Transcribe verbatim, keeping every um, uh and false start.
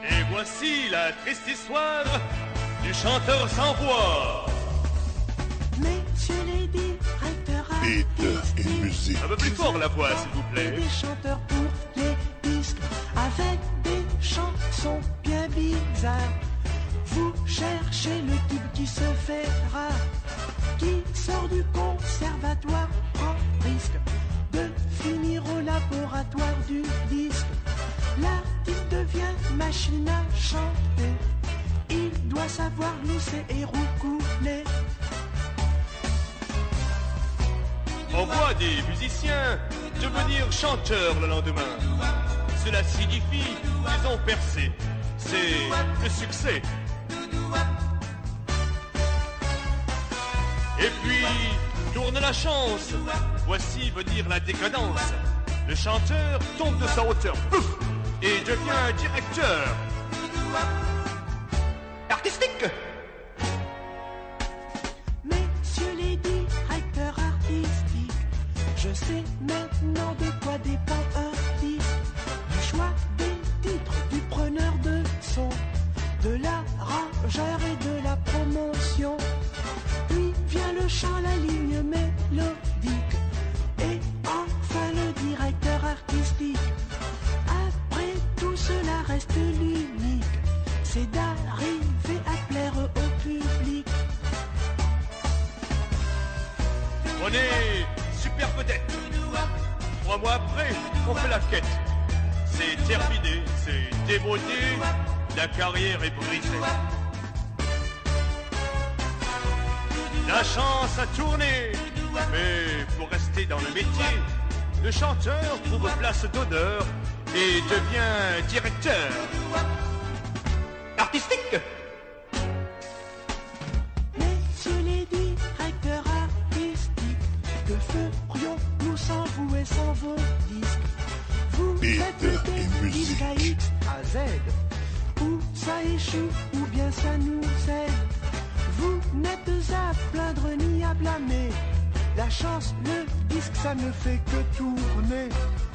Et voici la triste histoire du chanteur sans voix. Messieurs les directeurs Beat artistiques, et musique. Un peu plus fort la voix, s'il vous plaît. des chanteurs pour les disques, avec des chansons bien bizarres. Vous cherchez le tube qui se fait rare, qui sort du conservatoire, prend risque de finir au laboratoire du disque. L'artiste devient machine à chanter, il doit savoir lousser et roucouler. On voit des musiciens devenir chanteurs le lendemain. Cela signifie qu'ils ont percé. C'est le succès. Et puis, tourne la chance. Voici venir la décadence. Le chanteur tombe de sa hauteur, pouf, et devient directeur artistique. Messieurs les directeurs artistiques, je sais maintenant de quoi dépend un disque. Du choix des titres, du preneur de son, de l'arrangeur et de la promotion. Puis vient le chant, la ligne mélodique, et enfin le directeur artistique. Après tout cela reste l'unique, c'est d'arriver à plaire au public. On est super vedette. Trois mois après, on fait la quête. C'est terminé, c'est démodé, la carrière est brisée. La chance a tourné, mais pour rester dans le métier, le chanteur trouve place d'honneur et devient directeur artistique. Messieurs les directeurs artistiques, que ferions-nous sans vous et sans vos disques? Vous Beat faites et des musique. disques à X à Z, ou ça échoue, ou bien ça nous aide. Vous n'êtes à plaindre ni à blâmer, la chance, le disque, ça ne fait que tourner.